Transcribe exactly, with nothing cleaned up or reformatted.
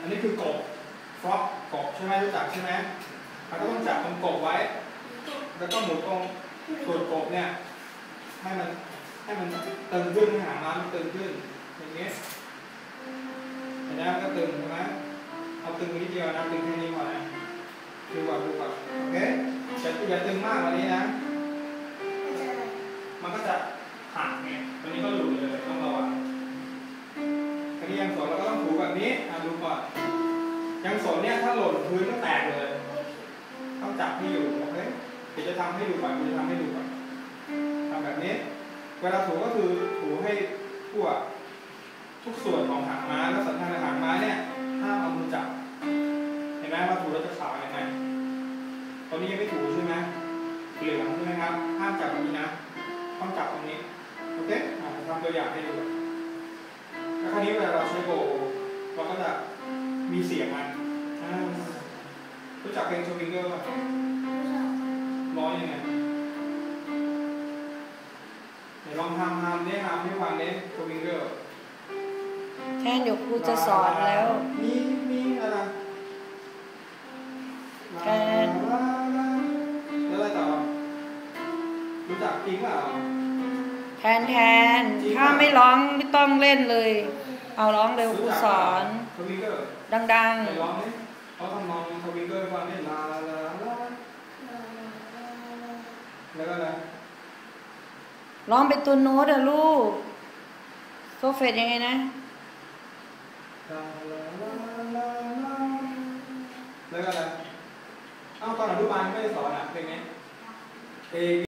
นนี้คือกบฟล็อกกบใช่ไหมรู้จักใช่ไหมเราก็ต้องจับตรงกบไว้แล้วก็หมุนตรงตัวกบเนี่ยให้มันให้มันตึงขึ้นหางม้ามันตึงขึ้นอย่างนี้เห็นไหมมันก็ตึงใช่ไหมเอาตึงนิดเดียวนะตึงแค่นี้ก่อนนะดูก่อนดูก่อนโอเคอย่าอย่าตึงมากกว่านี้นะมันก็จะหักไงวันนี้ก็หลุดเลยต้องระวังคราวนี้ยังสนเราก็ต้องถูแบบนี้อ่ะดูก่อนยังสนเนี่ยถ้าหล่นพื้นก็แตกเลยต้องจับให้อยู่โอเคเดี๋ยวจะทำให้ดูก่อนเดี๋ยวจะทำให้ดูก่อนทำแบบนี้เวลาถูก็คือถูให้ทั่วทุกส่วนของหางม้าแล้วสันทานหางม้าเนี่ยห้ามเอามือจับเห็นไหมว่าถูแล้วจะขาวเห็นไหมตอนนี้ยังไม่ถูใช่ไหมเหลืองใช่ไหมครับห้ามจับตรงนี้นะต้องจับตรงนี้โอเคทำตัวอย่างให้ดูแล้วคราวนี้เวลาเราใช้โบเราก็จะมีเสียงมันรู้จักเพลงทวิงเกอร์ป่ะร้อยยังไงเดี๋ยวลองทำทำเนี่ยทำให้ฟังเนี่ยทวิงเกอร์แค่เดี๋ยวครูจะสอนแล้วมีมีอะไรแกนแล้วอะไรต่อรู้จักจริงเปล่าแทนแทนถ้าไม่ร้องไม่ต้องเล่นเลยเอาร้องเร็วครูสอนดังๆเขาทำนองทวิงเกอร์ฟังเนี่ยลาลาลาลาแล้วก็อะไรร้องเป็นตัวโน้ตอะลูกโซเฟตยังไงนะแล้วก็อะไรเอ้าตอนอนุบาลไม่ได้สอนอ่ะเพลงนี้